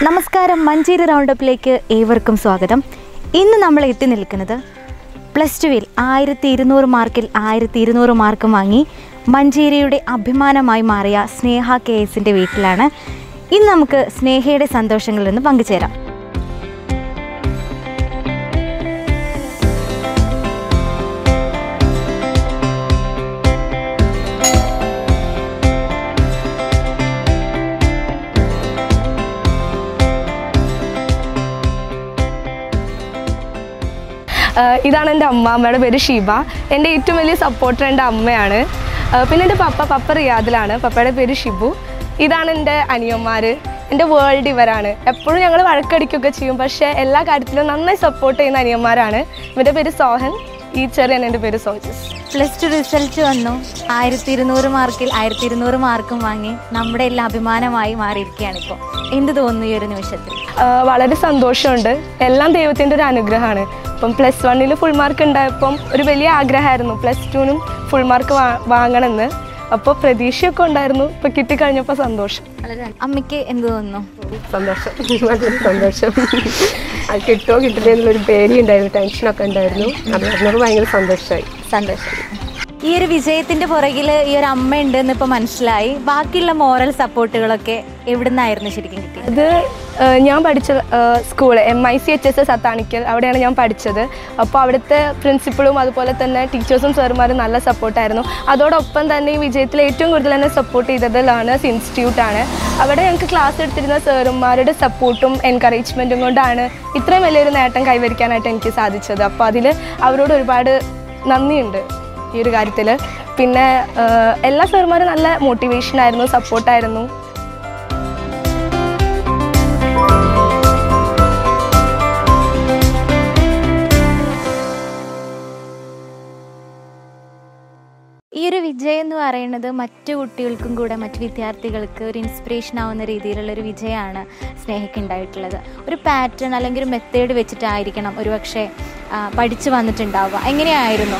നമസ്കാരം, മഞ്ചേരി റൗണ്ടപ്പിലേക്ക് ഏവർക്കും സ്വാഗതം. ഇന്ന് നമ്മൾ എത്തി നിൽക്കുന്നത് +2-ൽ 1200 മാർക്കിൽ 1200 മാർക്കും വാങ്ങി മഞ്ചേരിയുടെ അഭിമാനമായി മാറിയ സ്നേഹ KSന്റെ വീട്ടിലാണ്. ഇന്ന് നമുക്ക് സ്നേഹയുടെ സന്തോഷങ്ങളിൽ നിന്ന് പങ്കുചേരാം. ഇതാണ് എൻ്റെ അമ്മ. അമ്മയുടെ പേര് ഷീബ. എൻ്റെ ഏറ്റവും വലിയ സപ്പോർട്ടർ എൻ്റെ അമ്മയാണ്. പിന്നെ എൻ്റെ പപ്പ റിയാദിലാണ്. പപ്പയുടെ പേര് ഷിബു. ഇതാണ് എൻ്റെ അനിയന്മാർ. എൻ്റെ വേൾഡ് ഇവരാണ്. എപ്പോഴും ഞങ്ങൾ വഴക്കടിക്കുകയൊക്കെ ചെയ്യും, പക്ഷേ എല്ലാ കാര്യത്തിലും നന്നായി സപ്പോർട്ട് ചെയ്യുന്ന അനിയന്മാരാണ്. ഇവൻ്റെ പേര് സോഹൻ, ഈ ചെറിയാണ് എൻ്റെ പേര് സോജസ്. +2 റിസൾട്ട് വന്നു. 1200 മാർക്കിൽ 1200 മാർക്കും വാങ്ങി നമ്മുടെ എല്ലാം അഭിമാനമായി മാറിയിരിക്കുകയാണ്. ഇപ്പോൾ എന്ത് തോന്നുന്നു ഈ ഒരു നിമിഷത്തിൽ? വളരെ സന്തോഷമുണ്ട്. എല്ലാം ദൈവത്തിൻ്റെ ഒരു അനുഗ്രഹമാണ്. ഇപ്പം +1 ഫുൾ മാർക്ക് ഉണ്ടായപ്പം ഒരു വലിയ ആഗ്രഹമായിരുന്നു +2 ഫുൾ മാർക്ക് വാങ്ങണമെന്ന്. അപ്പോൾ പ്രതീക്ഷയൊക്കെ ഉണ്ടായിരുന്നു. ഇപ്പോൾ കിട്ടിക്കഴിഞ്ഞപ്പോൾ സന്തോഷം. അമ്മയ്ക്ക് എന്ത് തോന്നുന്നു? സന്തോഷം, വളരെ സന്തോഷം. അത് കിട്ടുമോ കിട്ടില്ല എന്നുള്ളൊരു പേടി ഉണ്ടായിരുന്നു, ടെൻഷനൊക്കെ ഉണ്ടായിരുന്നു. അത് പറഞ്ഞപ്പോൾ ഭയങ്കര സന്തോഷമായി. ഈ ഒരു വിജയത്തിന്റെ പുറകിൽ ഈ ഒരു അമ്മ ഉണ്ടെന്ന് ഇപ്പോൾ മനസ്സിലായി. ബാക്കിയുള്ള മോറൽ സപ്പോർട്ടുകളൊക്കെ എവിടെ നിന്നായിരുന്നു ശരിക്കും കിട്ടിയത്? അത് ഞാൻ പഠിച്ച സ്കൂൾ MICHS അത്താണിക്കൽ, അവിടെയാണ് ഞാൻ പഠിച്ചത്. അപ്പോൾ അവിടുത്തെ പ്രിൻസിപ്പളും അതുപോലെ തന്നെ ടീച്ചേഴ്സും സാറുമാരും നല്ല സപ്പോർട്ടായിരുന്നു. അതോടൊപ്പം തന്നെ ഈ വിജയത്തിൽ ഏറ്റവും കൂടുതൽ എന്നെ സപ്പോർട്ട് ചെയ്തത് ലേണേഴ്സ് ഇൻസ്റ്റിറ്റ്യൂട്ടാണ്. അവിടെ ഞങ്ങൾക്ക് ക്ലാസ് എടുത്തിരുന്ന സാറുമാരുടെ സപ്പോർട്ടും എൻകറേജ്മെൻറ്റും കൊണ്ടാണ് ഇത്രയും വലിയൊരു നേട്ടം കൈവരിക്കാനായിട്ട് എനിക്ക് സാധിച്ചത്. അപ്പോൾ അതിൽ അവരോട് ഒരുപാട് നന്ദിയുണ്ട് ഈ ഒരു കാര്യത്തിൽ. പിന്നെ എല്ലാ സാറുമാരും നല്ല മോട്ടിവേഷനായിരുന്നു, സപ്പോർട്ടായിരുന്നു. ഈ ഒരു വിജയം എന്ന് പറയുന്നത് മറ്റു കുട്ടികൾക്കും കൂടെ, മറ്റു വിദ്യാർത്ഥികൾക്ക് ഒരു ഇൻസ്പിറേഷൻ ആവുന്ന രീതിയിലുള്ള ഒരു വിജയമാണ് സ്നേഹയ്ക്ക് ഉണ്ടായിട്ടുള്ളത്. ഒരു പാറ്റേൺ അല്ലെങ്കിൽ ഒരു മെത്തേഡ് വെച്ചിട്ടായിരിക്കണം ഒരുപക്ഷെ പഠിച്ചു വന്നിട്ടുണ്ടാവുക. എങ്ങനെയായിരുന്നു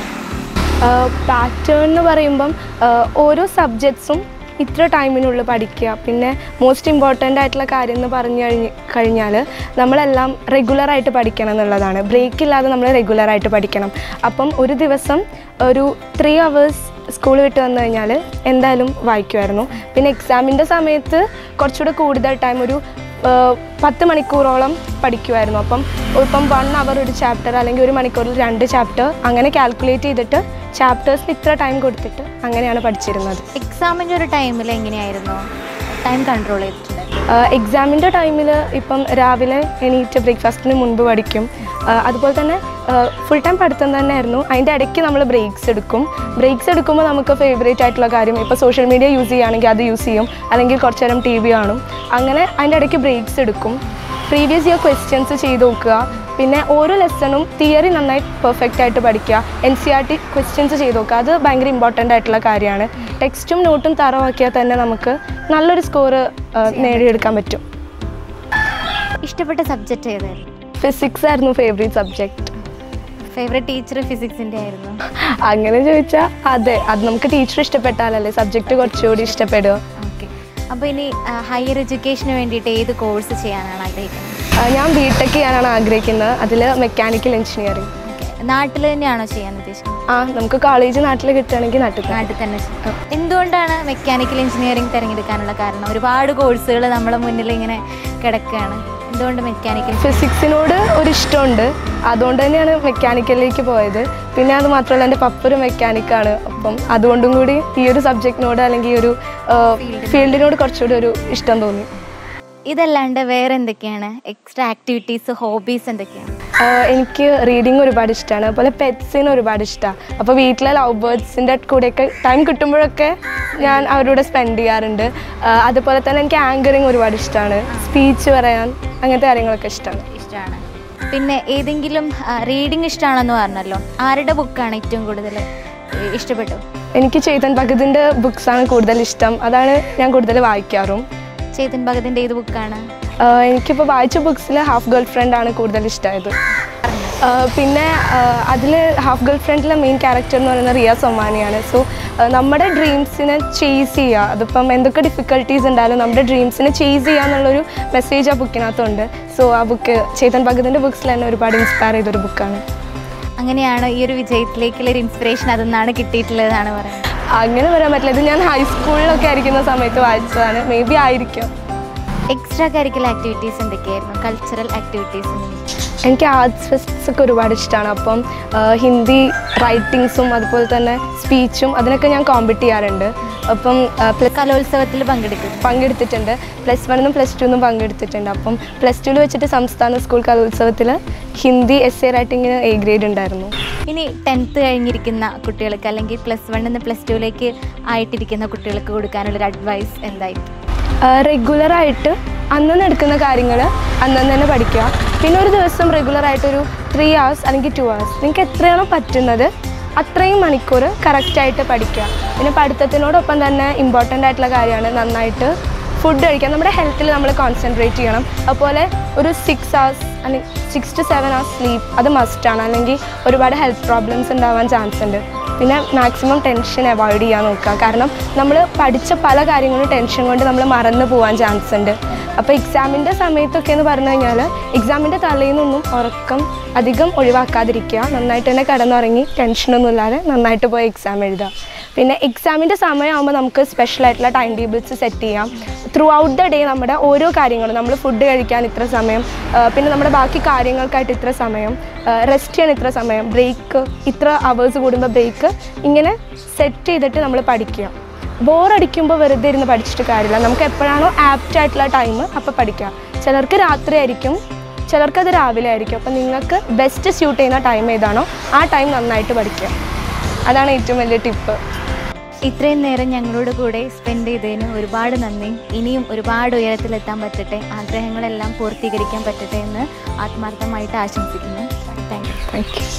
പാറ്റേൺ എന്ന് പറയുമ്പം ഓരോ സബ്ജക്ട്സും ഇത്ര ടൈമിനുള്ളിൽ പഠിക്കുക. പിന്നെ മോസ്റ്റ് ഇമ്പോർട്ടൻ്റ് ആയിട്ടുള്ള കാര്യം എന്ന് പറഞ്ഞു കഴിഞ്ഞാൽ നമ്മളെല്ലാം റെഗുലറായിട്ട് പഠിക്കണം എന്നുള്ളതാണ്. ബ്രേക്ക് ഇല്ലാതെ നമ്മൾ റെഗുലറായിട്ട് പഠിക്കണം. അപ്പം ഒരു ദിവസം ഒരു 3 hours സ്കൂൾ വിട്ട് വന്നു കഴിഞ്ഞാൽ എന്തായാലും വായിക്കുമായിരുന്നു. പിന്നെ എക്സാമിൻ്റെ സമയത്ത് കുറച്ചുകൂടെ കൂടുതൽ ടൈം, ഒരു 10 മണിക്കൂറോളം പഠിക്കുമായിരുന്നു. അപ്പം 1 hour ഒരു ചാപ്റ്റർ, അല്ലെങ്കിൽ 1 മണിക്കൂറിൽ 2 ചാപ്റ്റർ, അങ്ങനെ കാൽക്കുലേറ്റ് ചെയ്തിട്ട് ചാപ്റ്റേഴ്സിന് ഇത്ര ടൈം കൊടുത്തിട്ട് അങ്ങനെയാണ് പഠിച്ചിരുന്നത്. എക്സാമിൻ്റെ ഒരു ടൈമിൽ എങ്ങനെയായിരുന്നു ടൈം കൺട്രോൾ ചെയ്തിട്ടുണ്ട്? എക്സാമിൻ്റെ ടൈമിൽ ഇപ്പം രാവിലെ എണീറ്റ് ബ്രേക്ക്ഫാസ്റ്റിന് മുൻപ് പഠിക്കും. അതുപോലെ തന്നെ ഫുൾ ടൈം പഠിത്തം തന്നെയായിരുന്നു. അതിൻ്റെ ഇടയ്ക്ക് നമ്മൾ ബ്രേക്സ് എടുക്കുമ്പോൾ നമുക്ക് ഫേവറേറ്റ് ആയിട്ടുള്ള കാര്യം, ഇപ്പോൾ സോഷ്യൽ മീഡിയ യൂസ് ചെയ്യുകയാണെങ്കിൽ അത് യൂസ് ചെയ്യും, അല്ലെങ്കിൽ കുറച്ച് നേരം TV കാണും. അങ്ങനെ അതിൻ്റെ ഇടയ്ക്ക് ബ്രേക്സ് എടുക്കും. പ്രീവിയസ് ഇയർ ക്വസ്റ്റ്യൻസ് ചെയ്ത് നോക്കുക. പിന്നെ ഓരോ ലെസണും തിയറി നന്നായി പെർഫെക്റ്റ് ആയിട്ട് പഠിക്കുക. NCERT ക്വസ്റ്റ്യൻസ് ചെയ്ത് നോക്കുക. അത് ഭയങ്കര ഇമ്പോർട്ടൻ്റ് ആയിട്ടുള്ള കാര്യമാണ്. ടെക്സ്റ്റും നോട്ടും തറവാക്കിയാൽ തന്നെ നമുക്ക് നല്ലൊരു സ്കോർ നേടിയെടുക്കാൻ പറ്റും. ഇഷ്ടപ്പെട്ട സബ്ജക്റ്റ് ഏതായിരുന്നു? ഫിസിക്സ് ആയിരുന്നു ഫേവറേറ്റ് സബ്ജക്റ്റ്. ഫേവറേറ്റ് ടീച്ചർ ഫിസിക്സിൻ്റെ ആയിരുന്നു? അങ്ങനെ ചോദിച്ചാൽ അതെ, അത് നമുക്ക് ടീച്ചർ ഇഷ്ടപ്പെട്ടാലല്ലേ സബ്ജക്റ്റ് കുറച്ചുകൂടി ഇഷ്ടപ്പെടുക. ഓക്കെ. അപ്പോൾ ഇനി ഹയർ എഡ്യൂക്കേഷന് വേണ്ടിയിട്ട് ഏത് കോഴ്സ് ചെയ്യാനാണ് ആഗ്രഹിക്കുന്നത്? ഞാൻ BTech ചെയ്യാനാണ് ആഗ്രഹിക്കുന്നത്. അതിൽ മെക്കാനിക്കൽ എഞ്ചിനീയറിംഗ്. നാട്ടിൽ തന്നെയാണോ ചെയ്യാൻ ഉദ്ദേശിക്കുന്നത്? നമുക്ക് കോളേജ് നാട്ടിൽ കിട്ടുകയാണെങ്കിൽ നാട്ടിൽ തന്നെ. എന്തുകൊണ്ടാണ് മെക്കാനിക്കൽ എഞ്ചിനീയറിംഗ് തിരഞ്ഞെടുക്കാനുള്ള കാരണം? ഒരുപാട് കോഴ്സുകൾ നമ്മളെ മുന്നിൽ ഇങ്ങനെ കിടക്കുകയാണ്. എന്തുകൊണ്ട് മെക്കാനിക്കൽ? ഫിസിക്സിനോട് ഒരു ഇഷ്ടമുണ്ട്, അതുകൊണ്ട് തന്നെയാണ് മെക്കാനിക്കലിലേക്ക് പോയത്. പിന്നെ അത് മാത്രമല്ല, എൻ്റെ പപ്പ ഒരു മെക്കാനിക്കാണ്. അപ്പം അതുകൊണ്ടും കൂടി ഈ ഒരു സബ്ജക്റ്റിനോട്, അല്ലെങ്കിൽ ഈ ഒരു ഫീൽഡിനോട് കുറച്ചുകൂടി ഒരു ഇഷ്ടം തോന്നി. ഇതല്ലാണ്ട് വേറെ എന്തൊക്കെയാണ് എക്സ്ട്രാ ആക്ടിവിറ്റീസ്, ഹോബീസ് എന്തൊക്കെയാണ്? എനിക്ക് റീഡിങ് ഒരുപാട് ഇഷ്ടമാണ്. അതുപോലെ പെറ്റ്സിന് ഒരുപാട് ഇഷ്ടമാണ്. അപ്പോൾ വീട്ടിലെ ലവ് ബേർഡ്സിൻ്റെ കൂടെയൊക്കെ ടൈം കിട്ടുമ്പോഴൊക്കെ ഞാൻ അവരോട് സ്പെൻഡ് ചെയ്യാറുണ്ട്. അതുപോലെ തന്നെ എനിക്ക് ആങ്കറിങ് ഒരുപാട് ഇഷ്ടമാണ്. സ്പീച്ച് പറയാൻ, അങ്ങനത്തെ കാര്യങ്ങളൊക്കെ ഇഷ്ടമാണ്. പിന്നെ ഏതെങ്കിലും റീഡിങ് ഇഷ്ടമാണെന്ന് പറഞ്ഞല്ലോ, ആരുടെ ബുക്കാണ് ഏറ്റവും കൂടുതൽ ഇഷ്ടപ്പെട്ടു? എനിക്ക് ചേതൻ ഭഗതിൻ്റെ ബുക്സാണ് കൂടുതൽ ഇഷ്ടം. അതാണ് ഞാൻ കൂടുതൽ വായിക്കാറും. ചേതൻ ഭഗതിൻ്റെ ഏത് ബുക്കാണ്? എനിക്കിപ്പോൾ വായിച്ച ബുക്സിൽ ഹാഫ് ഗേൾ ഫ്രണ്ട് ആണ് കൂടുതൽ ഇഷ്ടമായത്. പിന്നെ അതിൽ ഹാഫ് ഗേൾ ഫ്രണ്ടിലെ മെയിൻ ക്യാരക്ടർ എന്ന് പറയുന്നത് റിയ സൊമാനിയാണ്. സോ നമ്മുടെ ഡ്രീംസിനെ ചേസ് ചെയ്യുക, അതിപ്പം എന്തൊക്കെ ഡിഫിക്കൽട്ടീസ് ഉണ്ടായാലും നമ്മുടെ ഡ്രീംസിനെ ചേസ് ചെയ്യുക എന്നുള്ളൊരു മെസ്സേജ് ആ ബുക്കിനകത്തുണ്ട്. സോ ആ ബുക്ക് ചേതൻ ഭഗതിൻ്റെ ബുക്സിൽ തന്നെ ഒരുപാട് ഇൻസ്പയർ ചെയ്തൊരു ബുക്കാണ്. അങ്ങനെയാണ് ഈ ഒരു വിജയത്തിലേക്കുള്ളൊരു ഇൻസ്പിറേഷൻ അതിൽ നിന്നാണ് കിട്ടിയിട്ടുള്ളതാണ് പറയുന്നത്? അങ്ങനെ പറയാൻ പറ്റില്ല, ഇത് ഞാൻ ഹൈസ്കൂളിലൊക്കെ ആയിരിക്കുന്ന സമയത്ത് വായിച്ചതാണ്. മേ ബി ആയിരിക്കും. എക്സ്ട്രാ കരിക്കുലർ ആക്ടിവിറ്റീസ് എന്തൊക്കെയായിരുന്നു? Cultural activities? എനിക്ക് ആർട്സ് ഫെസ്റ്റ്സ് ഒക്കെ ഒരുപാട് ഇഷ്ടമാണ്. അപ്പം ഹിന്ദി റൈറ്റിങ്സും അതുപോലെ തന്നെ സ്പീച്ചും അതിനൊക്കെ ഞാൻ കോമ്പീറ്റ് ചെയ്യാറുണ്ട്. അപ്പം കലോത്സവത്തിൽ പങ്കെടുത്തിട്ടുണ്ട്. +1 +2 പങ്കെടുത്തിട്ടുണ്ട്. അപ്പം +2 വെച്ചിട്ട് സംസ്ഥാന സ്കൂൾ കലോത്സവത്തിൽ ഹിന്ദി എസ്സേ റൈറ്റിങ്ങിന് A ഗ്രേഡ് ഉണ്ടായിരുന്നു. ഇനി 10th കഴിഞ്ഞിരിക്കുന്ന കുട്ടികൾക്ക് അല്ലെങ്കിൽ +1 +2 ആയിട്ടിരിക്കുന്ന കുട്ടികൾക്ക് കൊടുക്കാനുള്ളൊരു അഡ്വൈസ് എന്തായിരിക്കും? റെഗുലറായിട്ട് അന്നന്ന് എടുക്കുന്ന കാര്യങ്ങൾ അന്നന്ന് തന്നെ പഠിക്കുക. പിന്നെ ഒരു ദിവസം റെഗുലറായിട്ടൊരു 3 hours അല്ലെങ്കിൽ 2 hours നിങ്ങൾക്ക് എത്രയാണോ പറ്റുന്നത് അത്രയും മണിക്കൂർ കറക്റ്റായിട്ട് പഠിക്കുക. പിന്നെ പഠിത്തത്തിനോടൊപ്പം തന്നെ ഇമ്പോർട്ടൻ്റ് ആയിട്ടുള്ള കാര്യമാണ് നന്നായിട്ട് ഫുഡ് കഴിക്കുക. നമ്മുടെ ഹെൽത്തിൽ നമ്മൾ കോൺസെൻട്രേറ്റ് ചെയ്യണം. അതുപോലെ ഒരു 6 hours അല്ലെങ്കിൽ 6 to 7 hours സ്ലീപ്പ് അത് മസ്റ്റാണ്. അല്ലെങ്കിൽ ഒരുപാട് ഹെൽത്ത് പ്രോബ്ലംസ് ഉണ്ടാവാൻ ചാൻസ് ഉണ്ട്. പിന്നെ മാക്സിമം ടെൻഷൻ അവോയ്ഡ് ചെയ്യാൻ നോക്കുക. കാരണം നമ്മൾ പഠിച്ച പല കാര്യങ്ങളും ടെൻഷൻ കൊണ്ട് നമ്മൾ മറന്നു പോകാൻ ചാൻസ് ഉണ്ട്. അപ്പോൾ എക്സാമിൻ്റെ സമയത്തൊക്കെ എന്ന് പറഞ്ഞു കഴിഞ്ഞാൽ എക്സാമിൻ്റെ തലേന്നൊന്നും ഉറക്കം അധികം ഒഴിവാക്കാതിരിക്കുക. നന്നായിട്ട് തന്നെ കിടന്നുറങ്ങി ടെൻഷനൊന്നും ഇല്ലാതെ നന്നായിട്ട് പോയി എക്സാം എഴുതുക. പിന്നെ എക്സാമിൻ്റെ സമയമാകുമ്പോൾ നമുക്ക് സ്പെഷ്യലായിട്ടുള്ള ടൈം ടേബിൾസ് സെറ്റ് ചെയ്യാം. ത്രൂ ഔട്ട് ദ ഡേ നമ്മുടെ ഓരോ കാര്യങ്ങളും നമ്മൾ ഫുഡ് കഴിക്കാൻ ഇത്ര സമയം, പിന്നെ നമ്മുടെ ബാക്കി കാര്യങ്ങൾക്കായിട്ട് ഇത്ര സമയം, റെസ്റ്റ് ചെയ്യാൻ ഇത്ര സമയം, ബ്രേക്ക് ഇത്ര അവേഴ്സ് കൂടുമ്പോൾ ബ്രേക്ക്, ഇങ്ങനെ സെറ്റ് ചെയ്തിട്ട് നമ്മൾ പഠിക്കുക. ബോറടിക്കുമ്പോൾ വെറുതെ ഇരുന്ന് പഠിച്ചിട്ട് കാര്യമില്ല. നമുക്ക് എപ്പോഴാണോ ആപ്റ്റ് ആയിട്ടുള്ള ടൈം അപ്പോൾ പഠിക്കുക. ചിലർക്ക് രാത്രി ആയിരിക്കും, ചിലർക്കത് രാവിലെ ആയിരിക്കും. അപ്പോൾ നിങ്ങൾക്ക് ബെസ്റ്റ് സ്യൂട്ട് ചെയ്യുന്ന ടൈം ഏതാണോ ആ ടൈം നന്നായിട്ട് പഠിക്കുക. അതാണ് ഏറ്റവും വലിയ ടിപ്പ്. ഇത്രയും നേരം ഞങ്ങളോട് കൂടെ സ്പെൻഡ് ചെയ്തതിന് ഒരുപാട് നന്ദി. ഇനിയും ഒരുപാട് ഉയരത്തിലെത്താൻ പറ്റട്ടെ, ആഗ്രഹങ്ങളെല്ലാം പൂർത്തീകരിക്കാൻ പറ്റട്ടെ എന്ന് ആത്മാർത്ഥമായിട്ട് ആശംസിക്കുന്നു. Thank you.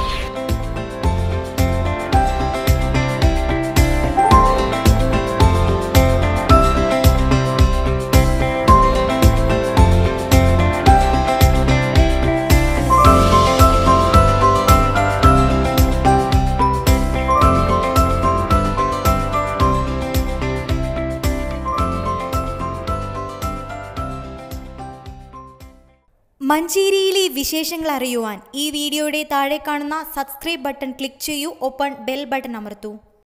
മഞ്ചേരിയിലെ വിശേഷങ്ങൾ അറിയുവാൻ ഈ വീഡിയോയുടെ താഴെ കാണുന്ന സബ്സ്ക്രൈബ് ബട്ടൺ ക്ലിക്ക് ചെയ്യൂ. ഒപ്പം ബെൽ ബട്ടൺ അമർത്തൂ.